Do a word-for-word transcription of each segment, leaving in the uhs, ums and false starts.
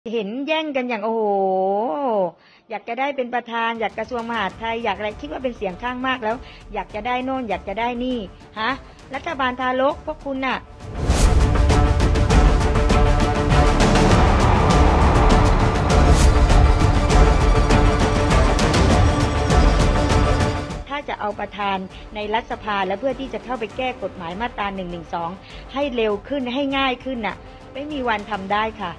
เห็นแย่งกันอย่างโอ้โหอยากจะได้เป็นประธานอยากกระทรวงมหาดไทยอยากอะไรคิดว่าเป็นเสียงข้างมากแล้วอยากจะได้โน่นอยากจะได้นี่ฮะรัฐบาลทารกพวกคุณน่ะถ้าจะเอาประธานในรัฐสภาและเพื่อที่จะเข้าไปแก้กฎหมายมาตราหนึ่งหนึ่งสองให้เร็วขึ้นให้ง่ายขึ้นน่ะไม่มีวันทำได้ค่ะ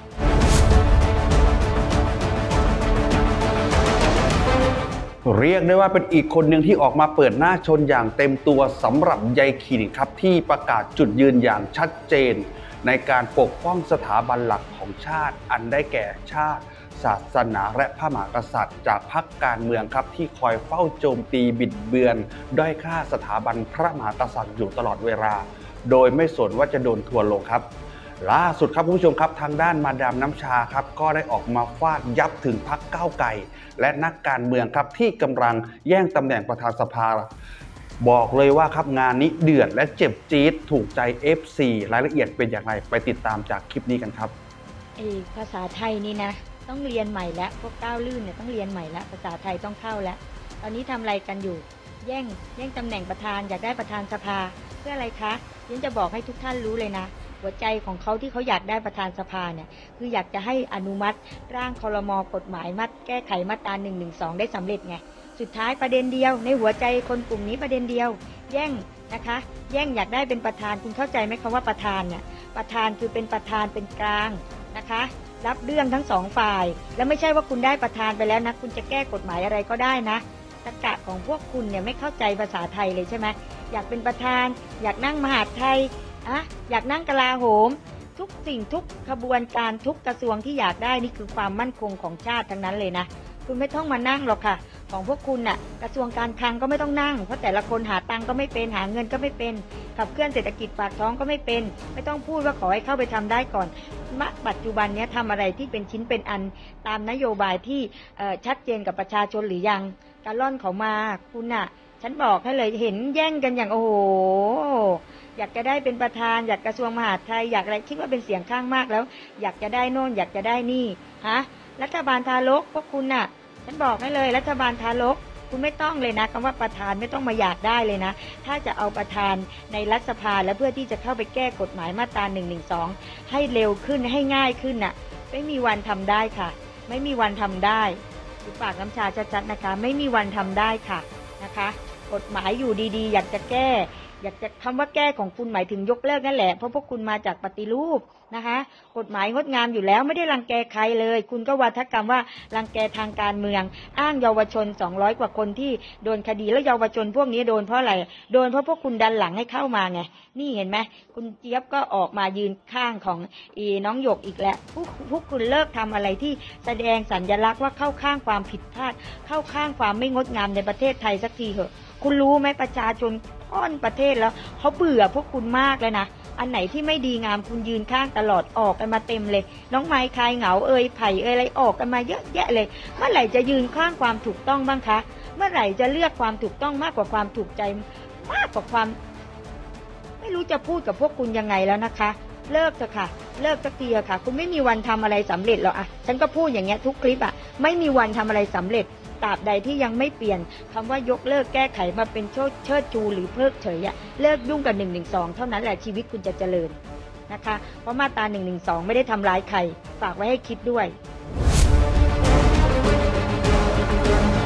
เรียกได้ว่าเป็นอีกคนหนึ่งที่ออกมาเปิดหน้าชนอย่างเต็มตัวสำหรับยายขิงครับที่ประกาศจุดยืนอย่างชัดเจนในการปกป้องสถาบันหลักของชาติอันได้แก่ชาติศาสนาและพระมหากษัตริย์จากพรรคการเมืองครับที่คอยเฝ้าโจมตีบิดเบือนด้อยค่าสถาบันพระมหากษัตริย์อยู่ตลอดเวลาโดยไม่สนว่าจะโดนทัวร์ลงครับล่าสุดครับคุณผู้ชมครับทางด้านมาดามน้ำชาครับก็ได้ออกมาฟาดยับถึงพรรคก้าวไกลและนักการเมืองครับที่กำลังแย่งตำแหน่งประธานสภาบอกเลยว่าครับงานนี้เดือดและเจ็บจี๊ดถูกใจ เอฟ ซี รายละเอียดเป็นอย่างไรไปติดตามจากคลิปนี้กันครับเอภาษาไทยนี่นะต้องเรียนใหม่แล้วพวกก้าวลื่นเนี่ยต้องเรียนใหม่แล้วภาษาไทยต้องเข้าแล้วตอนนี้ทำอะไรกันอยู่แย่งแย่งตำแหน่งประธานอยากได้ประธานสภาเพื่ออะไรคะฉันจะบอกให้ทุกท่านรู้เลยนะหัวใจของเขาที่เขาอยากได้ประธานสภาเนี่ยคืออยากจะให้อนุมัติร่างครม.กฎหมายมัดแก้ไขมาตราหนึ่งหนึ่งสองได้สำเร็จไงสุดท้ายประเด็นเดียวในหัวใจคนกลุ่มนี้ประเด็นเดียวแย่งนะคะแย่งอยากได้เป็นประธานคุณเข้าใจไหมคำว่าประธานเนี่ยประธานคือเป็นประธานเป็นกลางนะคะรับเรื่องทั้งสองฝ่ายแล้วไม่ใช่ว่าคุณได้ประธานไปแล้วนะคุณจะแก้กฎหมายอะไรก็ได้นะตรรกะของพวกคุณเนี่ยไม่เข้าใจภาษาไทยเลยใช่ไหมอยากเป็นประธานอยากนั่งมหาดไทยอะอยากนั่งกลาโหมทุกสิ่งทุกขบวนการทุกกระทรวงที่อยากได้นี่คือความมั่นคงของชาติทั้งนั้นเลยนะคุณไม่ต้องมานั่งหรอกค่ะของพวกคุณน่ะกระทรวงการคลังก็ไม่ต้องนั่งเพราะแต่ละคนหาตังก็ไม่เป็นหาเงินก็ไม่เป็นขับเคลื่อนเศรษฐกิจปากท้องก็ไม่เป็นไม่ต้องพูดว่าขอให้เข้าไปทำได้ก่อนณปัจจุบันนี้ทำอะไรที่เป็นชิ้นเป็นอันตามนโยบายที่ชัดเจนกับประชาชนหรือยังการล่อนเขามาคุณน่ะฉันบอกให้เลยเห็นแย่งกันอย่างโอ้โหอยากจะได้เป็นประธานอยากกระทรวงมหาดไทยอยากอะไรคิดว่าเป็นเสียงข้างมากแล้วอยากจะได้โน่นอยากจะได้นี่ฮะรัฐบาลทารกพวกคุณน่ะฉันบอกให้เลยรัฐบาลทารกคุณไม่ต้องเลยนะคำว่าประธานไม่ต้องมาอยากได้เลยนะถ้าจะเอาประธานในรัฐสภาและเพื่อที่จะเข้าไปแก้กฎหมายมาตราหนึ่งหนึ่งสองให้เร็วขึ้นให้ง่ายขึ้นน่ะไม่มีวันทำได้ค่ะไม่มีวันทำได้ดูปากน้ำชาชัดๆนะคะไม่มีวันทำได้ค่ะนะคะกฎหมายอยู่ดีๆอยากจะแก้อยากจะคำว่าแก้ของคุณหมายถึงยกเลิกนั่นแหละเพราะพวกคุณมาจากปฏิรูปนะคะกฎหมายงดงามอยู่แล้วไม่ได้รังแกใครเลยคุณก็วาทกรรมว่ารังแกทางการเมืองอ้างเยาวชนสองร้อยกว่าคนที่โดนคดีแล้วเยาวชนพวกนี้โดนเพราะอะไรโดนเพราะพวกคุณดันหลังให้เข้ามาไงนี่เห็นไหมคุณเจี๊ยบก็ออกมายืนข้างของอีน้องหยกอีกแล้วพวกพวกคุณเลิกทำอะไรที่แสดงสัญลักษณ์ว่าเข้าข้างความผิดพลาดเข้าข้างความไม่งดงามในประเทศไทยสักทีเถอะคุณรู้ไหมประชาชนค่อนประเทศแล้วเขาเบื่อพวกคุณมากเลยนะอันไหนที่ไม่ดีงามคุณยืนข้างตลอดออกกันมาเต็มเลยน้องไม้คลายเหงาเอ่ยไผ่เอ่ยอะไรออกกันมาเยอะแยะเลยเมื่อไหร่จะยืนข้างความถูกต้องบ้างคะเมื่อไหร่จะเลือกความถูกต้องมากกว่าความถูกใจมากกว่าความไม่รู้จะพูดกับพวกคุณยังไงแล้วนะคะเลิกเถอะค่ะเลิกสักทีเถอะค่ะคุณไม่มีวันทำอะไรสำเร็จหรอกอ่ะฉันก็พูดอย่างเงี้ยทุกคลิปอ่ะไม่มีวันทำอะไรสำเร็จตราบใดที่ยังไม่เปลี่ยนคำว่ายกเลิกแก้ไขมาเป็นเชิดชูหรือเพิกเฉยอะเลิกยุ่งกับหนึ่งหนึ่งสองเท่านั้นแหละชีวิตคุณจะเจริญนะคะเพราะมาตราหนึ่งหนึ่งสองไม่ได้ทำร้ายใครฝากไว้ให้คิดด้วย